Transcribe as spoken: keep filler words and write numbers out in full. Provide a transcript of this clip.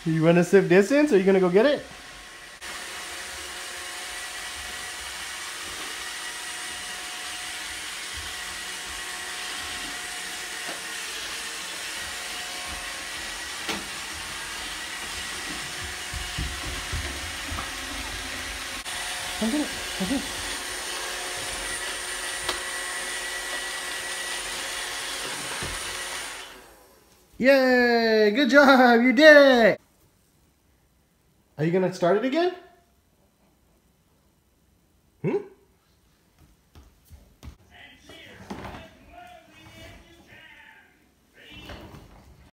You want to sift distance, or are you gonna go get it? Come get it. Come get it. Yay! Good job! You did it! Are you gonna start it again?